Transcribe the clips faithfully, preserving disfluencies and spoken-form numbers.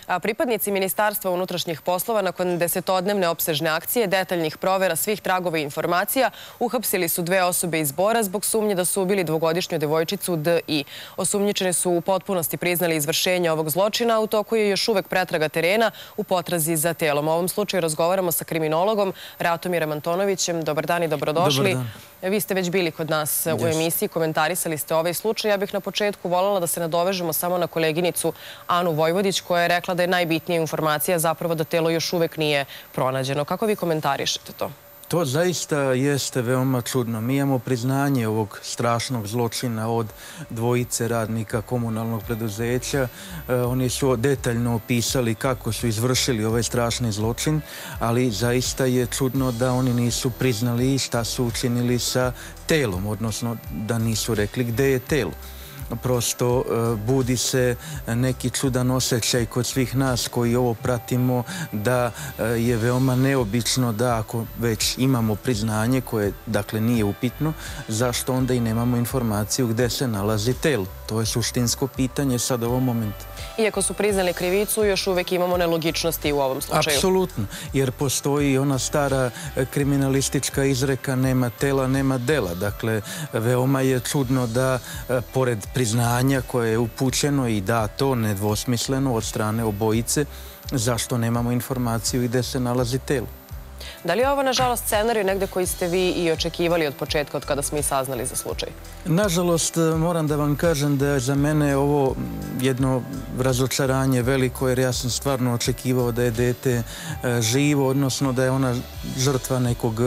Pripadnici Ministarstva unutrašnjih poslova nakon desetodnevne opsežne akcije, detaljnih provera svih tragova i informacija, uhapsili su dve osobe iz Bora zbog sumnje da su ubili dvogodišnju devojčicu D I. Osumnjičeni su u potpunosti priznali izvršenje ovog zločina, u toku je još uvek pretraga terena u potrazi za telom. U ovom slučaju razgovaramo sa kriminologom Ratomirom Antonovićem. Dobar dan i dobrodošli. Dobar dan. Vi ste već bili kod nas u emisiji, komentarisali ste ovaj slučaj. Ja bih na početku voljela da se nadovežemo samo na koleginicu Anu Vojvodić, koja je rekla da je najbitnija informacija zapravo da telo još uvek nije pronađeno. Kako vi komentarišete to? To zaista jeste veoma čudno. Mi imamo priznanje ovog strašnog zločina od dvojice radnika komunalnog preduzeća. Oni su detaljno opisali kako su izvršili ovaj strašni zločin, ali zaista je čudno da oni nisu priznali šta su učinili sa telom, odnosno da nisu rekli gde je telo. Prosto budi se neki čudan osjećaj kod svih nas koji ovo pratimo, da je veoma neobično da ako već imamo priznanje koje dakle nije upitno, zašto onda i nemamo informaciju gde se nalazi telo. To je suštinsko pitanje sad u ovom momentu. Iako su priznali krivicu, još uvek imamo nelogičnosti u ovom slučaju. Apsolutno, jer postoji ona stara kriminalistička izreka nema tela, nema dela. Dakle, veoma je čudno da pored priznanja koje je upućeno i dato nedvosmisleno od strane obojice, zašto nemamo informaciju i gde se nalazi telo. Da li je ovo, nažalost, scenarij negde koji ste vi i očekivali od početka, od kada smo i saznali za slučaj? Nažalost, moram da vam kažem da je za mene ovo jedno razočaranje veliko, jer ja sam stvarno očekivao da je dete živo, odnosno da je ona žrtva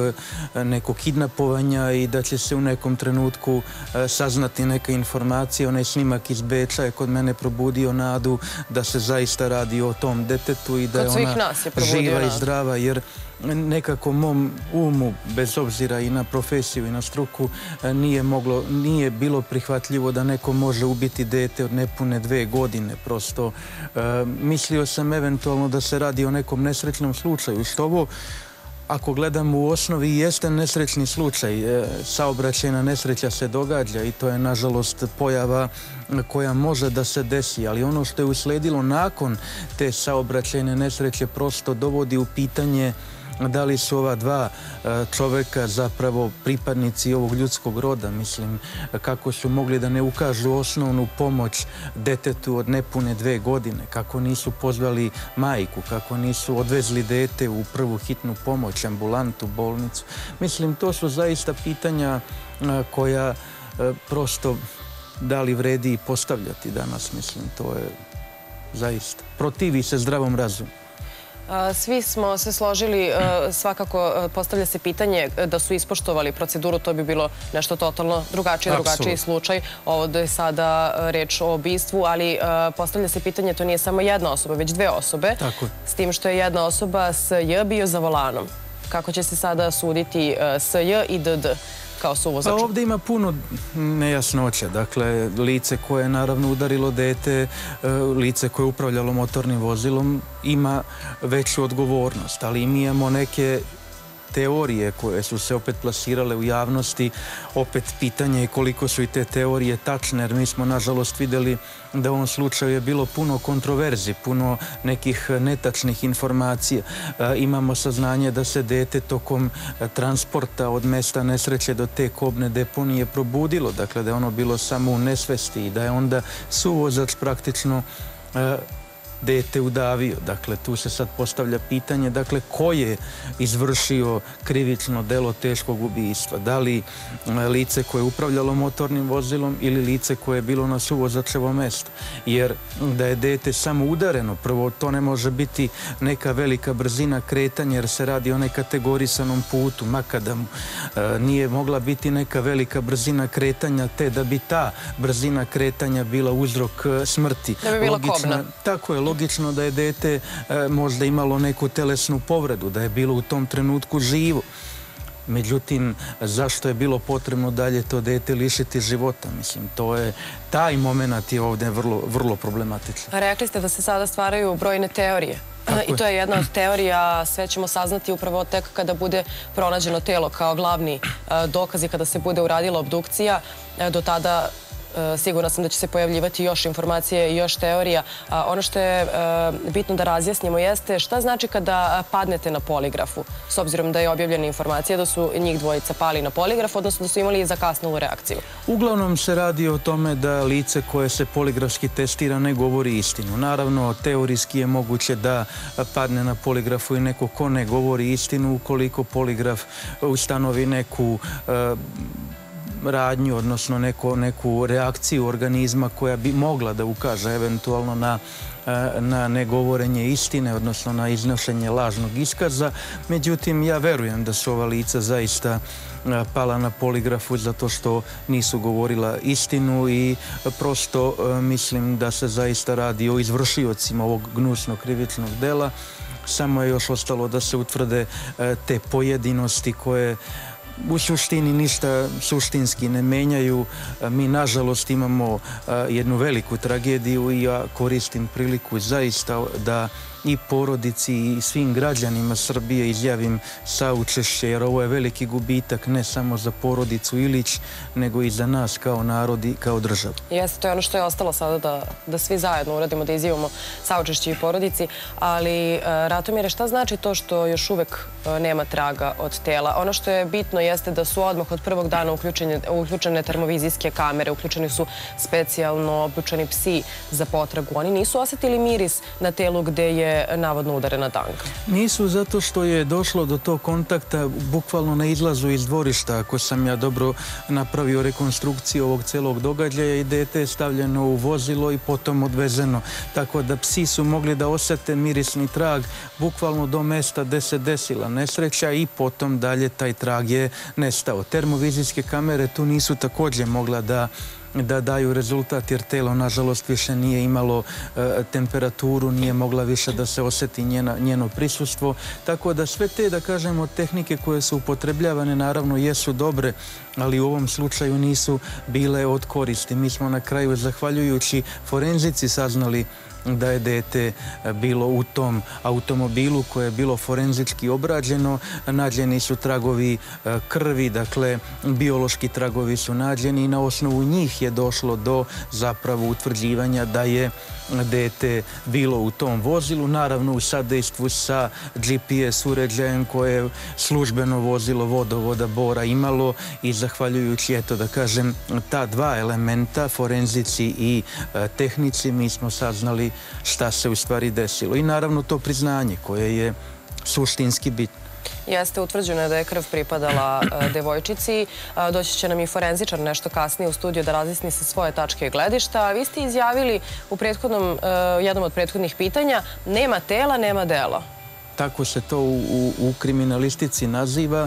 nekog kidnapovanja i da će se u nekom trenutku saznati neka informacija. Onaj snimak iz Beča je kod mene probudio nadu da se zaista radi o tom detetu i da je ona živa i zdrava, jer nekako mom umu, bez obzira i na profesiju i na struku, nije bilo prihvatljivo da neko može ubiti dete od nepune dve godine. Prosto mislio sam eventualno da se radi o nekom nesrećnom slučaju, što ovo, ako gledamo u osnovi, jeste nesrećni slučaj. Saobraćajna nesreća se događa i to je, nažalost, pojava koja može da se desi, ali ono što je usledilo nakon te saobraćajne nesreće prosto dovodi u pitanje da li su ova dva čoveka zapravo pripadnici ovog ljudskog roda. Mislim, kako su mogli da ne ukažu osnovnu pomoć detetu od nepune dve godine, kako nisu pozvali majku, kako nisu odvezli dete u prvu hitnu pomoć, ambulantu, bolnicu. Mislim, to su zaista pitanja koja prosto da li vredi postavljati danas. Mislim, to je zaista protivi se zdravom razumu. Svi smo se složili, svakako postavlja se pitanje da su ispoštovali proceduru, to bi bilo nešto totalno drugačiji, drugačiji slučaj. Ovo je sada reč o ubistvu, ali postavlja se pitanje, to nije samo jedna osoba, već dve osobe, s tim što je jedna osoba S J bio za volanom. Kako će se sada suditi S J i D D? Pa ovdje ima puno nejasnoća. Dakle, lice koje je naravno udarilo dete, lice koje je upravljalo motornim vozilom, ima veću odgovornost. Ali mi imamo neke teorije koje su se opet plasirale u javnosti. Opet pitanje je koliko su i te teorije tačne, jer mi smo nažalost vidjeli da u ovom slučaju je bilo puno kontroverzi, puno nekih netačnih informacija. Imamo saznanje da se dete tokom transporta od mesta nesreće do te kobne deponije probudilo, dakle da je ono bilo samo u nesvesti i da je onda suvozač praktično dete udavio. Dakle, tu se sad postavlja pitanje, dakle, ko je izvršio krivično delo teškog ubistva? Da li lice koje je upravljalo motornim vozilom ili lice koje je bilo na suvozačevom mestu? Jer da je dete samo udareno, prvo, to ne može biti neka velika brzina kretanja, jer se radi o nekategorisanom putu, makadamu. Nije mogla biti neka velika brzina kretanja, te da bi ta brzina kretanja bila uzrok smrti. Da bi bila kobna. Tako je, logično da je dete možda imalo neku telesnu povredu, da je bilo u tom trenutku živo. Međutim, zašto je bilo potrebno dalje to dete lišiti života? Mislim, to je, taj moment je ovdje vrlo problematičan. Rekli ste da se sada stvaraju brojne teorije. I to je jedna od teorija, sve ćemo saznati upravo tek kada bude pronađeno telo kao glavni dokaz i kada se bude uradila obdukcija. Do tada sigurna sam da će se pojavljivati još informacije i još teorija. Ono što je bitno da razjasnimo jeste šta znači kada padnete na poligrafu, s obzirom da je objavljena informacija da su njih dvojica pali na poligraf, odnosno da su imali zakasnelu reakciju. Uglavnom se radi o tome da lice koje se poligrafski testira ne govori istinu. Naravno, teorijski je moguće da padne na poligrafu i neko ko ne govori istinu ukoliko poligraf ustanovi neku radnju, odnosno neku reakciju organizma koja bi mogla da ukaže eventualno na na negovorenje istine, odnosno na iznošenje lažnog iskaza. Međutim, ja verujem da su ova lica zaista pala na poligrafu zato što nisu govorila istinu i prosto mislim da se zaista radi o izvršiocima ovog gnusnog krivičnog dela. Samo je još ostalo da se utvrde te pojedinosti koje u suštini ništa suštinski ne menjaju. Mi, nažalost, imamo jednu veliku tragediju i ja koristim priliku zaista da i porodici i svim građanima Srbije izjavim saučešće, jer ovo je veliki gubitak ne samo za porodicu Ilić, nego i za nas kao narod i kao državu. Jeste, to je ono što je ostalo sada da svi zajedno uradimo, da izjavimo saučešće i porodici, ali Ratomire, šta znači to što još uvek nema traga od tela? Ono što je bitno jeste da su odmah od prvog dana uključene termovizijske kamere, uključeni su specijalno obučeni psi za potragu. Oni nisu osetili miris na telu gde je navodno udarena tanka. Nisu, zato što je došlo do tog kontakta bukvalno na izlazu iz dvorišta, ako sam ja dobro napravio rekonstrukciju ovog celog događaja, i dete je stavljeno u vozilo i potom odvezeno. Tako da psi su mogli da osete mirisni trag bukvalno do mesta gde se desila nesreća i potom dalje taj trag je nestao. Termovizijske kamere tu nisu također mogla da da daju rezultat, jer telo, nažalost, više nije imalo temperaturu, nije mogla više da se osjeti njeno prisustvo. Tako da sve te, da kažemo, tehnike koje su upotrebljavane, naravno, jesu dobre, ali u ovom slučaju nisu bile od koristi. Mi smo na kraju, zahvaljujući forenzici, saznali da je dete bilo u tom automobilu koje je bilo forenzički obrađeno. Nađeni su tragovi krvi, dakle biološki tragovi su nađeni i na osnovu njih je došlo do zapravo utvrđivanja da je dete bilo u tom vozilu, naravno u sadejstvu sa G P S uređajem koje je službeno vozilo vodovoda Bora imalo, i zahvaljujući, eto da kažem, ta dva elementa, forenzici i tehnici, mi smo saznali šta se u stvari desilo. I naravno to priznanje koje je suštinski bitno. Jeste, utvrđeno je da je krv pripadala devojčici. Doći će nam i forenzičar nešto kasnije u studiju da razjasni sa svoje tačke gledišta. Vi ste izjavili u jednom od prethodnih pitanja: nema tela, nema dela. Tako se to u kriminalistici naziva.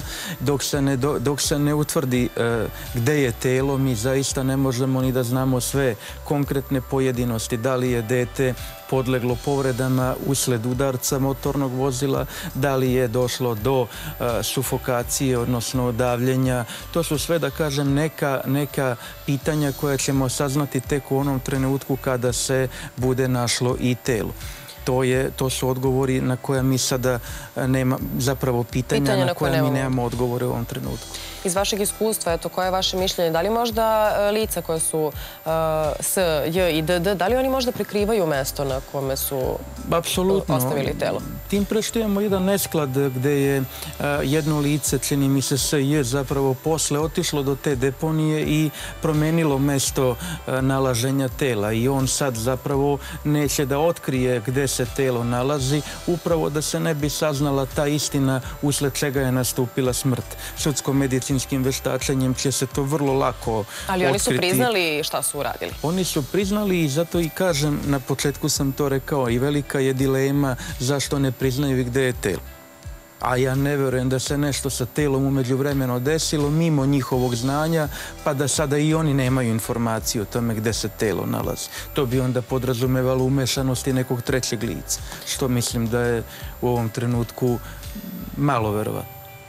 Dok se ne utvrdi gde je telo, mi zaista ne možemo ni da znamo sve konkretne pojedinosti. Da li je dete podleglo povredama usled udarca motornog vozila, da li je došlo do sufokacije, odnosno davljenja. To su sve, da kažem, neka pitanja koja ćemo saznati tek u onom trenutku kada se bude našlo i telo. To su odgovori na koja mi sada nema, zapravo pitanja na koja mi nemamo odgovore u ovom trenutku. Iz vašeg iskustva, eto, koje je vaše mišljenje? Da li možda lica koje su S, J i D D, da li oni možda prikrivaju mesto na kome su ostavili telo? Tim pre što imamo jedan nesklad gde je jedno lice, čini mi se S, J, zapravo posle otišlo do te deponije i promenilo mesto nalaženja tela, i on sad zapravo neće da otkrije gde se telo nalazi, upravo da se ne bi saznala ta istina usled čega je nastupila smrt. Sudsko-medicinskim veštačenjem će se to vrlo lako otkriti. Ali oni su priznali šta su uradili? Oni su priznali, i zato i kažem, na početku sam to rekao, i velika je dilema zašto ne priznaju i gde je telo. A ja ne verujem da se nešto sa telom umeđu vremeno desilo mimo njihovog znanja, pa da sada i oni nemaju informaciju o tome gde se telo nalazi. To bi onda podrazumevalo umešanosti nekog trećeg lica, što mislim da je u ovom trenutku malo verovatno.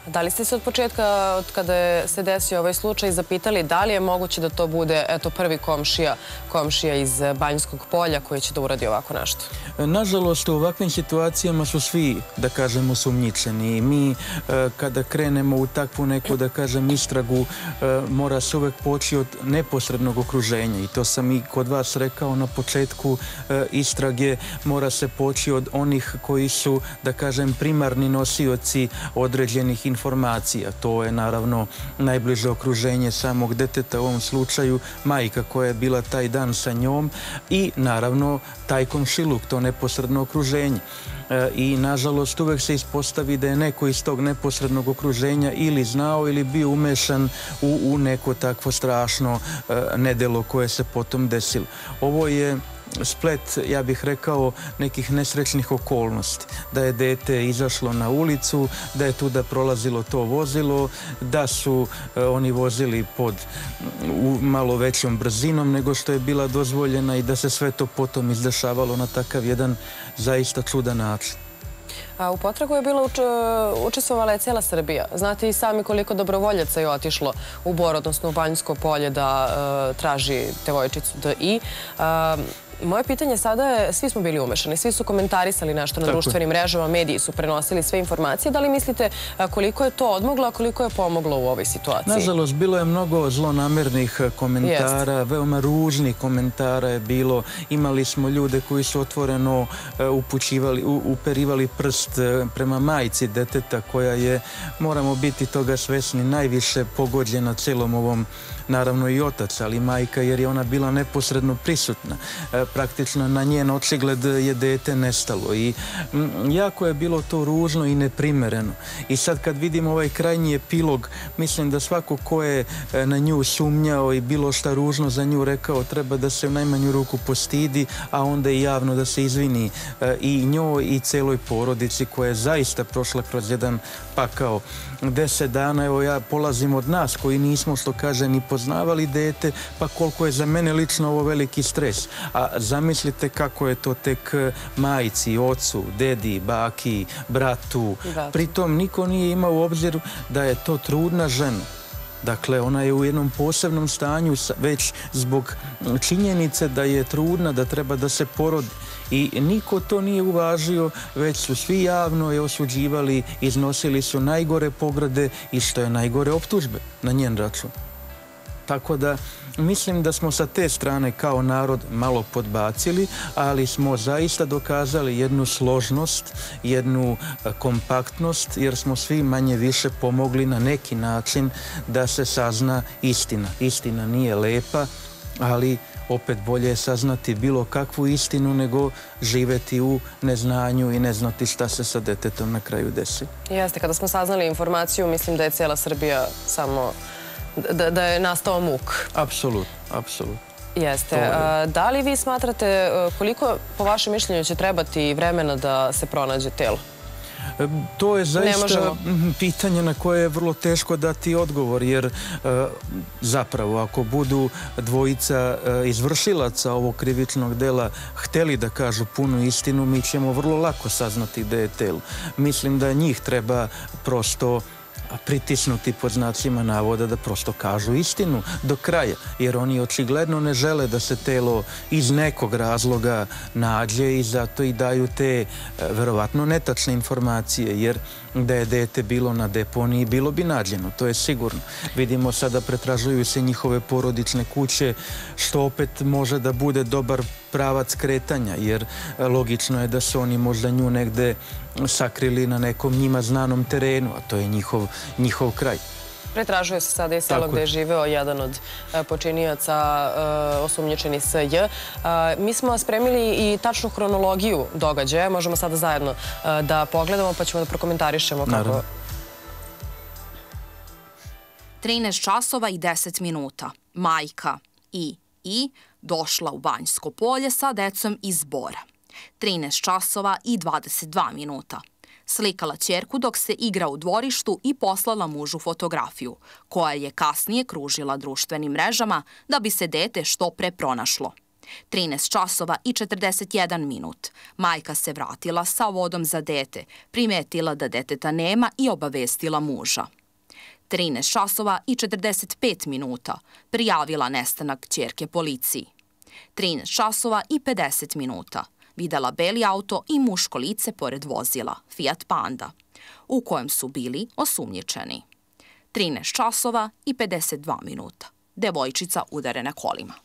Da li ste se od početka, od kada se desio ovaj slučaj, zapitali da li je moguće da to bude eto, prvi komšija, komšija iz Banjskog polja koji će da uradi ovako nešto? Nažalost, u ovakvim situacijama su svi, da kažemo, sumnjičeni. Mi, kada krenemo u takvu neku, da kažem, istragu, mora se uvek poći od neposrednog okruženja. I to sam i kod vas rekao na početku istrage. Mora se poći od onih koji su, da kažem, primarni nosioci određenih informacija. To je naravno najbliže okruženje samog deteta, u ovom slučaju majka koja je bila taj dan sa njom i naravno taj komšiluk, to neposredno okruženje. I nažalost uvek se ispostavi da je neko iz tog neposrednog okruženja ili znao ili bio umešan u, u neko takvo strašno nedelo koje se potom desilo. Ovo je splet, ja bih rekao, nekih nesrećnih okolnosti. Da je dete izašlo na ulicu, da je tuda prolazilo to vozilo, da su oni vozili pod malo većom brzinom nego što je bila dozvoljena i da se sve to potom izdešavalo na takav jedan zaista čudan način. A u potragu je bila učestvovala je cijela Srbija. Znate i sami koliko dobrovoljaca je otišlo u Bor, odnosno u Banjsko polje da traži devojčicu D I. Moje pitanje sada je, svi smo bili umešani, svi su komentarisali nešto na društvenim mrežama, mediji su prenosili sve informacije. Da li mislite koliko je to odmoglo, a koliko je pomoglo u ovoj situaciji? Nažalost, bilo je mnogo zlonamernih komentara, veoma ružnih komentara je bilo. Imali smo ljude koji su otvoreno upućivali, uperivali prst prema majci deteta koja je, moramo biti toga svesni, najviše pogođena celom ovom, naravno i otac, ali majka, jer je ona bila neposredno prisutna. Praktično na njen očigled je dete nestalo i jako je bilo to ružno i neprimereno. I sad kad vidimo ovaj krajnji epilog, mislim da svako ko je na nju sumnjao i bilo šta ružno za nju rekao treba da se u najmanju ruku postidi, a onda i javno da se izvini i njoj i celoj porodici koja je zaista prošla kroz jedan pakao. Deset dana, evo ja polazim od nas koji nismo, što kaže, ni poznavali dete, pa koliko je za mene lično ovo veliki stres. A zamislite kako je to tek majici, ocu, dedi, baki, bratu. Pritom niko nije imao u obziru da je to trudna žena. Dakle, ona je u jednom posebnom stanju već zbog činjenice da je trudna, da treba da se porodi. I niko to nije uvažio, već su svi javno je osuđivali, iznosili su najgore pograde i što je najgore optužbe na njen račun. Tako da mislim da smo sa te strane kao narod malo podbacili, ali smo zaista dokazali jednu složnost, jednu kompaktnost, jer smo svi manje više pomogli na neki način da se sazna istina. Istina nije lepa, ali opet bolje je saznati bilo kakvu istinu nego živeti u neznanju i ne znati šta se sa detetom na kraju desi. Jeste, kada smo saznali informaciju, mislim da je cijela Srbija samo da je nastao muk. Apsolutno, apsolutno. Jeste. Da li vi smatrate koliko, po vašem mišljenju, će trebati vremena da se pronađe telo? To je zaista pitanje na koje je vrlo teško dati odgovor, jer zapravo ako budu dvojica izvršilaca ovog krivičnog dela hteli da kažu punu istinu, mi ćemo vrlo lako saznati da je telo. Mislim da njih treba prosto pritisnuti pod znacima navoda da prosto kažu istinu do kraja, jer oni očigledno ne žele da se telo iz nekog razloga nađe i zato i daju te verovatno netačne informacije, jer da je dete bilo na deponiji bilo bi nađeno, to je sigurno. Vidimo sada pretražuju se njihove porodične kuće, što opet može da bude dobar pravac kretanja, jer logično je da su oni možda nju negde sakrili na nekom njima znanom terenu, a to je njihov, njihov kraj. Pretražuje se sada i selo gde je živeo jedan od počinioca osumnjičeni S J. Mi smo spremili i tačnu hronologiju događaja. Možemo sada zajedno da pogledamo pa ćemo da prokomentarišemo kako... trinaest časova i deset minuta. Majka I I došla u Banjsko polje sa decom iz Bora. trinaest časova i dvadeset dva minuta. Slikala ćerku dok se igra u dvorištu i poslala mužu fotografiju, koja je kasnije kružila društvenim mrežama da bi se dete što pre pronašlo. trinaest časova i četrdeset jedan minut. Majka se vratila sa vodom za dete, primetila da deteta nema i obavestila muža. trinaest časova i četrdeset pet minuta. Prijavila nestanak ćerke policiji. trinaest časova i pedeset minuta. Videla beli auto i muško lice pored vozila, Fiat Panda, u kojem su bili osumnjičeni. trinaest časova i pedeset dva minuta. Devojčica udarena kolima.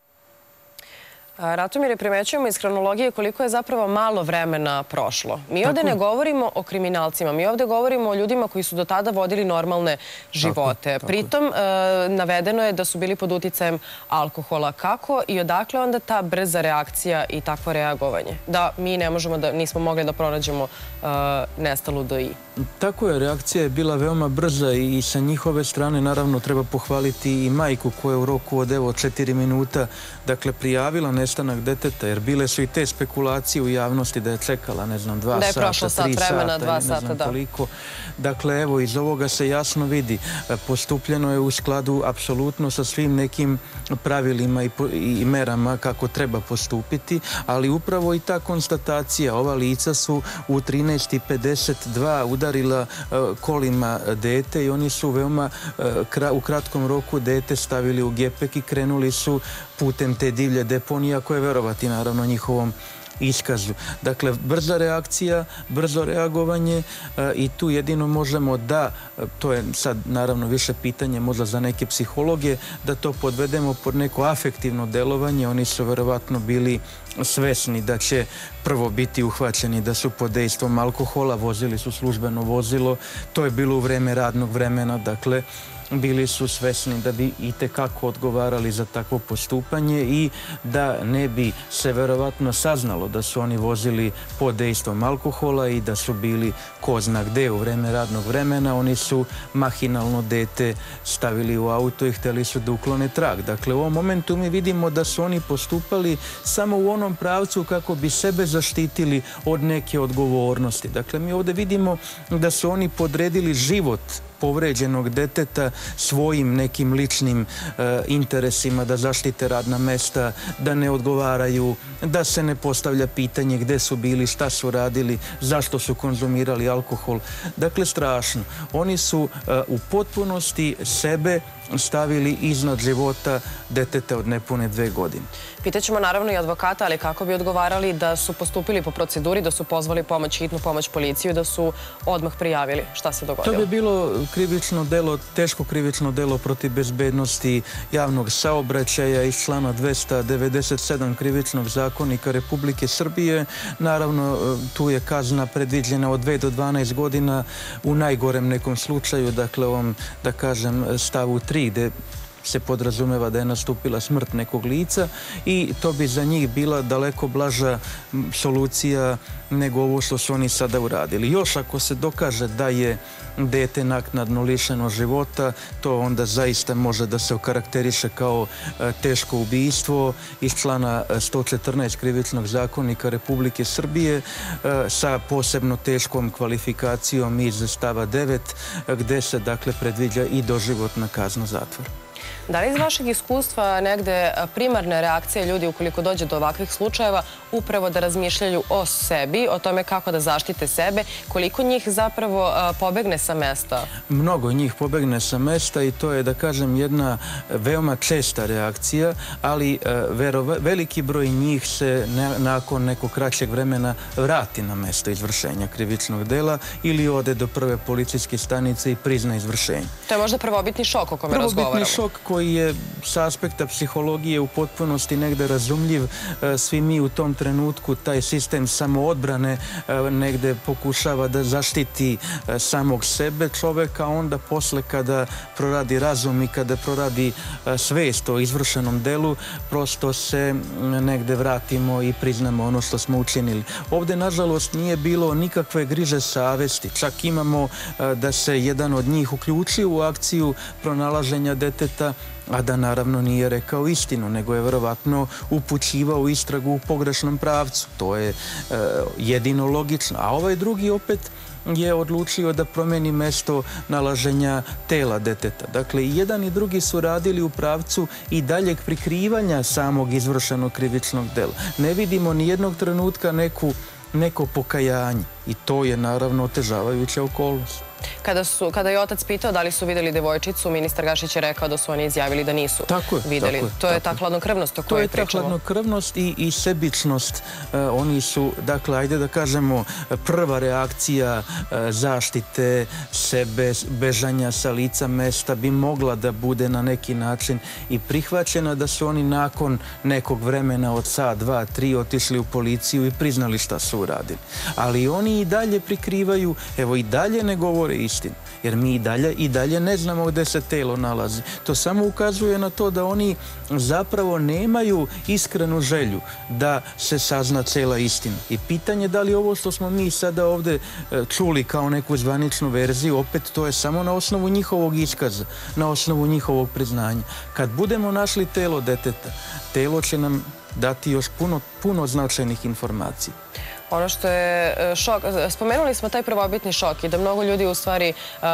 Ratomire, primećujemo iz hronologije koliko je zapravo malo vremena prošlo. Mi ovde ne govorimo o kriminalcima, mi ovde govorimo o ljudima koji su do tada vodili normalne živote. Pritom, navedeno je da su bili pod uticajem alkohola. Kako i odakle onda ta brza reakcija i takvo reagovanje? Da mi ne možemo da, nismo mogli da pronađemo nestalu D I. Tako je, reakcija je bila veoma brza i sa njihove strane naravno treba pohvaliti i majku koja je u roku od evo četiri minuta dakle prijavila nestanak deteta, jer bile su i te spekulacije u javnosti da je čekala, ne znam, dva sata, tri sata, ne znam koliko. Dakle, evo, iz ovoga se jasno vidi. Postupljeno je u skladu apsolutno sa svim nekim pravilima i merama kako treba postupiti, ali upravo i ta konstatacija, ova lica su u trinaest i pedeset dva udarila kolima dete i oni su veoma u kratkom roku dete stavili u gepek i krenuli su putem te divlje deponije, ako je verovati naravno njihovom iskazu. Dakle, brza reakcija, brzo reagovanje i tu jedino možemo da, to je sad naravno više pitanje možda za neke psihologe, da to podvedemo pod neko afektivno delovanje. Oni su verovatno bili svesni da će prvo biti uhvaćeni da su pod dejstvom alkohola, vozili su službeno vozilo, to je bilo u vreme radnog vremena, dakle, bili su svesni da bi i tekako odgovarali za takvo postupanje i da ne bi se verovatno saznalo da su oni vozili pod dejstvom alkohola i da su bili ko zna gde u vreme radnog vremena. Oni su mahinalno dete stavili u auto i hteli su da uklone trag. Dakle, u ovom momentu mi vidimo da su oni postupali samo u onom pravcu kako bi sebe zaštitili od neke odgovornosti. Dakle, mi ovde vidimo da su oni podredili život povređenog deteta svojim nekim ličnim interesima, da zaštite radna mesta, da ne odgovaraju, da se ne postavlja pitanje gde su bili, šta su radili, zašto su konzumirali alkohol. Dakle, strašno. Oni su u potpunosti sebe stavili iznad života deteta od nepune dve godine. Pitaćemo naravno i advokata, ali kako bi odgovarali da su postupili po proceduri, da su pozvali pomoć, hitnu pomoć policiju, da su odmah prijavili šta se dogodilo? To bi bilo krivično delo, teško krivično delo protiv bezbednosti javnog saobraćaja iz člana dvesta devedeset sedam krivičnog zakonika Republike Srbije. Naravno, tu je kazna predviđena od dve do dvanaest godina u najgorem nekom slučaju, dakle ovom, da kažem, stavu tri, gde se podrazumeva da je nastupila smrt nekog lica i to bi za njih bila daleko blaža solucija nego ovo što su oni sada uradili. Još ako se dokaže da je dete naknadno lišeno života, to onda zaista može da se okarakteriše kao teško ubistvo iz člana sto četrnaest krivičnog zakonika Republike Srbije sa posebno teškom kvalifikacijom iz stava devet, gde se dakle predviđa i doživotna kazna zatvora. Da li iz vašeg iskustva negde primarna reakcija ljudi ukoliko dođe do ovakvih slučajeva upravo da razmišljaju o sebi, o tome kako da zaštite sebe, koliko njih zapravo pobegne sa mesta? Mnogo njih pobegne sa mesta i to je, da kažem, jedna veoma česta reakcija, ali veliki broj njih se nakon nekog kraćeg vremena vrati na mesto izvršenja krivičnog dela ili ode do prve policijske stanice i prizna izvršenje. To je možda prvobitni šok o kome razgovaramo. Prvobitni šok koji je sa aspekta psihologije u potpunosti negde razumljiv. Svi mi u tom trenutku taj sistem samoodbrane negde pokušava da zaštiti samog sebe čoveka, a onda posle kada proradi razum i kada proradi svest o izvršenom delu, prosto se negde vratimo i priznamo ono što smo učinili. Ovde, nažalost, nije bilo nikakve griže savesti. Čak imamo da se jedan od njih uključio u akciju pronalaženja deteta, a da naravno nije rekao istinu, nego je verovatno upućivao istragu u pogrešnom pravcu. To je jedino logično. A ovaj drugi opet je odlučio da promeni mesto nalaženja tela deteta. Dakle, i jedan i drugi su radili u pravcu i daljeg prikrivanja samog izvršenog krivičnog dela. Ne vidimo ni jednog trenutka neku, neko pokajanje i to je naravno otežavajuća okolnost. Kada, su, kada je otac pitao da li su vidjeli devojčicu, ministar Gašić je rekao da su oni izjavili da nisu tako je, vidjeli. Tako je, to je tako ta hladnokrvnost o kojoj pričamo. To je ta hladnokrvnost i, i sebičnost. E, oni su, dakle, ajde da kažemo, prva reakcija e, zaštite sebe, bežanja sa lica mesta bi mogla da bude na neki način i prihvaćena, da su oni nakon nekog vremena od sat, dva, tri otišli u policiju i priznali šta su uradili. Ali oni i dalje prikrivaju, evo i dalje ne govore istinu, jer mi i dalje, i dalje ne znamo gde se telo nalazi. To samo ukazuje na to da oni zapravo nemaju iskrenu želju da se sazna cela istina. I pitanje je da li ovo što smo mi sada ovde čuli kao neku zvaničnu verziju, opet to je samo na osnovu njihovog iskaza, na osnovu njihovog priznanja. Kad budemo našli telo deteta, telo će nam dati još puno, puno značajnih informacija. Ono što je šok, spomenuli smo taj prvobitni šok i da mnogo ljudi u stvari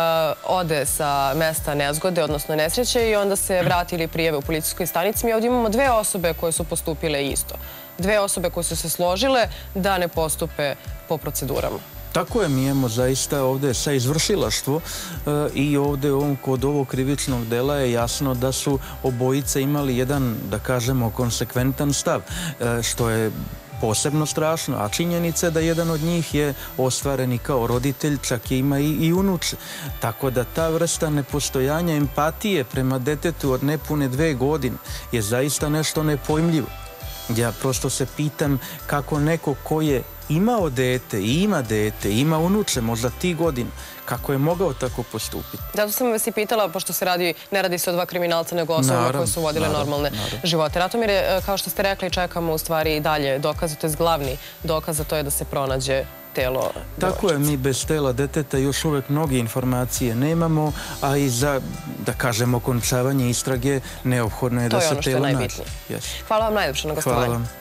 ode sa mesta nezgode, odnosno nesreće i onda se vrati ili prijave u policijskoj stanici. Mi ovdje imamo dve osobe koje su postupile isto. Dve osobe koje su se složile da ne postupe po procedurama. Tako je, mi imamo zaista ovdje sa izvršilaštvo i ovdje kod ovog krivičnog dela je jasno da su obojice imali jedan, da kažemo, konsekventan stav, što je posebno strašno, a činjenica je da jedan od njih je ostvaren i kao roditelj, čak je ima i, i unuče. Tako da ta vrsta nepostojanja empatije prema detetu od nepune dve godine je zaista nešto nepojmljivo. Ja prosto se pitam kako neko ko je imao dete i ima dete, ima unuče, možda ti godina, kako je mogao tako postupiti. Zato sam vas i pitala, pošto se radi, ne radi se o dva kriminalca, nego osobama koje su vodile normalne živote. Ratomire, kao što ste rekli, čekamo u stvari i dalje dokaze, to je glavni dokaz, a to je da se pronađe telo devojčice. Tako je, mi bez tela deteta još uvek mnoge informacije nemamo, a i za, da kažemo, okončavanje istrage neophodno je da se telo nađe. To je ono što je najbitnije. Hvala vam najljepše na gostovanju.